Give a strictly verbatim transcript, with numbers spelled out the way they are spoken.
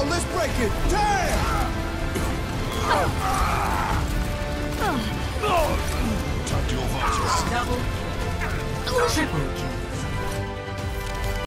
on, let's break it! Damn! Double, triple kill.